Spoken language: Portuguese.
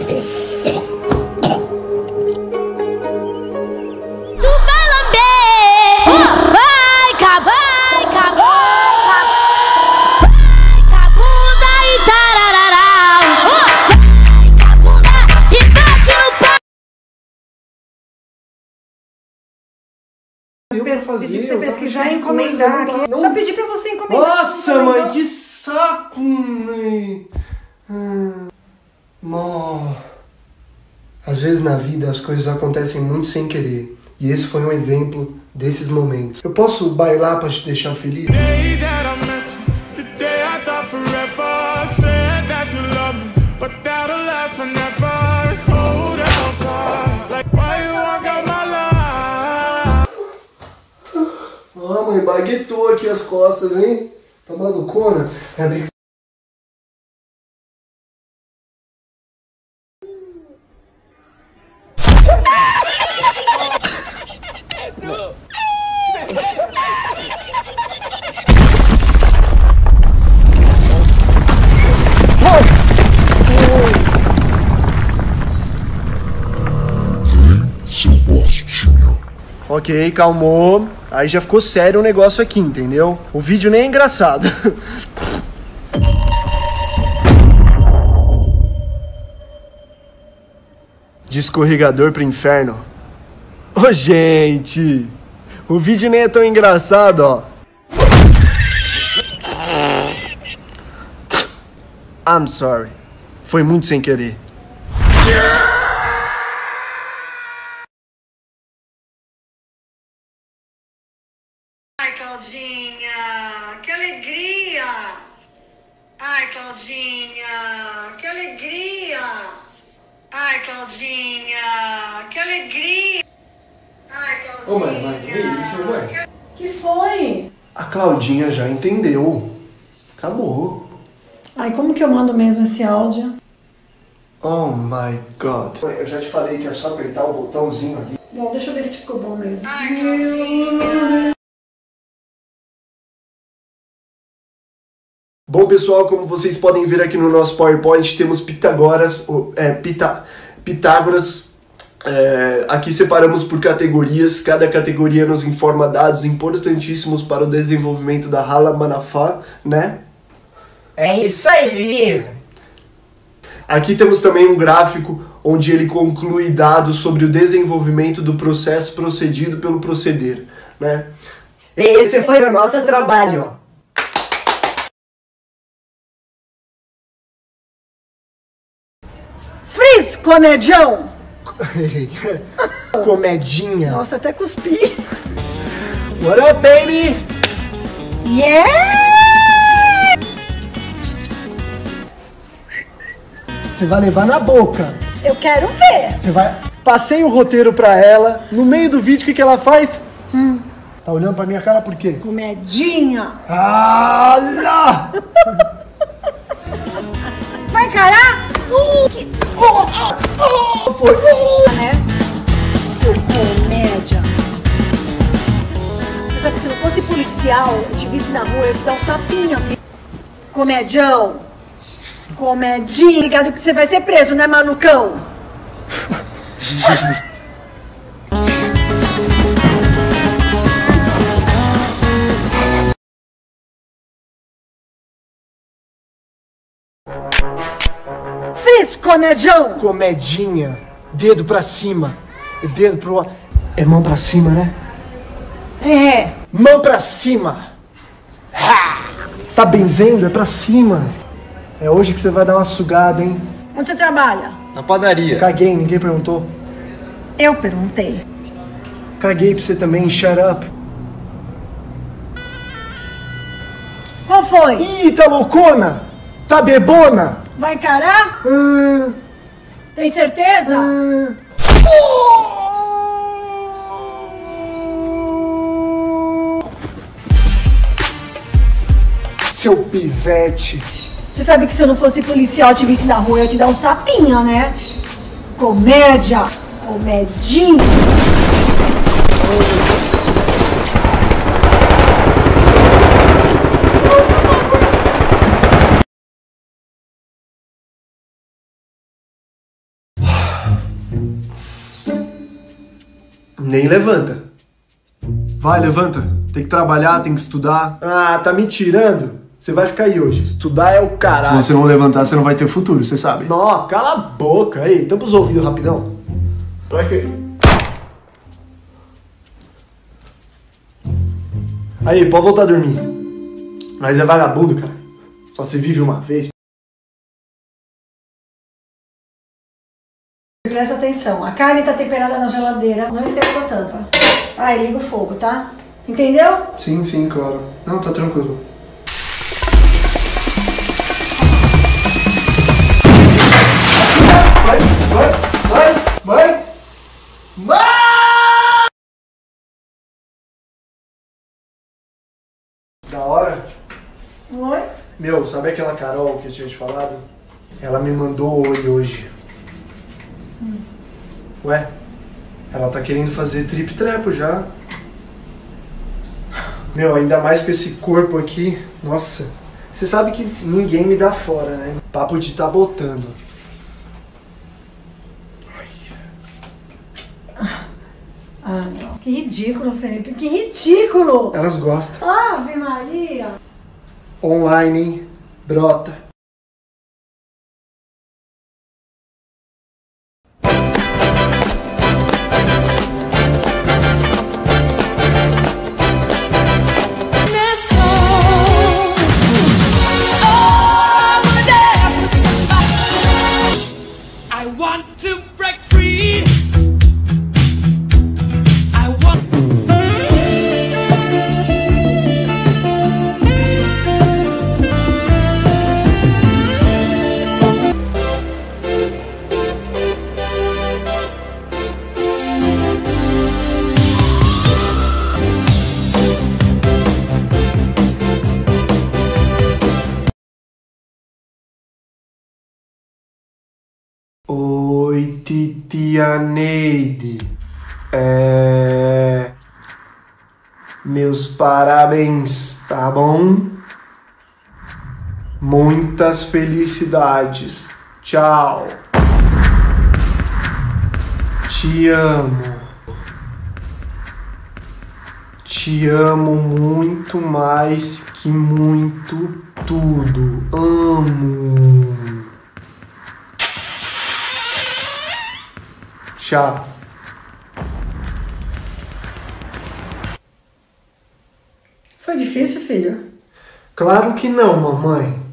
Pedi pra você pesquisar e encomendar aqui. Só pedi pra você encomendar. Nossa, mãe, que saco, mãe. Às vezes na vida as coisas acontecem muito sem querer. E esse foi um exemplo desses momentos. Eu posso bailar pra te deixar feliz? Ah, mãe, baguetou aqui as costas, hein? Tá malucona? É brincadeira. Seu bostinho. Ok, calmou. Aí já ficou sério o negócio aqui, entendeu? O vídeo nem é engraçado. De escorregador pro inferno. Ô, gente! O vídeo nem é tão engraçado, ó. I'm sorry. Foi muito sem querer. Ai, Claudinha, que alegria! Ai, Claudinha, que alegria! Ai, Claudinha, que alegria! Ai, Claudinha... Ô, mãe, que isso, mãe? Que foi? A Claudinha já entendeu. Acabou. Ai, como que eu mando mesmo esse áudio? Oh my God. Eu já te falei que é só apertar o botãozinho ali. Bom, deixa eu ver se ficou bom mesmo. Ai, Claudinha... Bom, pessoal, como vocês podem ver aqui no nosso PowerPoint, temos Pitágoras. Aqui separamos por categorias. Cada categoria nos informa dados importantíssimos para o desenvolvimento da Hala Manafá, né? É isso aí! Aqui temos também um gráfico onde ele conclui dados sobre o desenvolvimento do processo procedido pelo proceder, né? Esse foi o nosso trabalho. Freeze, comedião! Comedinha. Nossa, até cuspi. What up, baby? Yeah! Você vai levar na boca. Eu quero ver. Você vai... Passei o roteiro pra ela. No meio do vídeo, o que ela faz? Tá olhando pra minha cara por quê? Comedinha. Ah, lá! Vai encarar? Foi. Né? Seu comédia. Você sabe que se não fosse policial, eu te visse na rua, eu ia te dar um tapinha, filho. Comedião. Comedinha. Ligado que você vai ser preso, né, malucão? Fiz, comedião! Comedinha. Dedo pra cima. Dedo pro... É mão pra cima, né? É. Mão pra cima. Tá benzendo? É pra cima. É hoje que você vai dar uma sugada, hein? Onde você trabalha? Na padaria. Caguei, ninguém perguntou. Eu perguntei. Caguei pra você também, shut up. Qual foi? Ih, tá loucona? Tá bebona? Vai encarar? Tem certeza? Seu pivete. Você sabe que se eu não fosse policial e te visse na rua, eu ia te dar uns tapinha, né? Comédia. Comedinha. Nem levanta. Vai, levanta. Tem que trabalhar, tem que estudar. Ah, tá me tirando? Você vai ficar aí hoje. Estudar é o caralho. Se você não levantar, você não vai ter futuro, você sabe. Não, cala a boca. Aí, tampa os ouvidos rapidão. Pra quê? Aí, pode voltar a dormir. Mas é vagabundo, cara. Só se vive uma vez. Presta atenção, a carne tá temperada na geladeira, não esqueça a tampa. Ah, e liga o fogo, tá? Entendeu? Sim, claro. Não, tá tranquilo. Vai! Da hora? Oi? Meu, sabe aquela Carol que eu tinha te falado? Ela me mandou oi hoje. Ué, ela tá querendo fazer trip-trepo já. Meu, ainda mais com esse corpo aqui. Nossa, você sabe que ninguém me dá fora, né? Papo de tá botando. Ah, não. Que ridículo, Felipe. Que ridículo! Elas gostam. Ave Maria! Online, hein? Brota. I want to break free. I want. Oi, titia Neide. Meus parabéns, tá bom? Muitas felicidades. Tchau. Te amo. Te amo muito mais que muito tudo. Amo. Tchau. Foi difícil, filho? Claro que não, mamãe.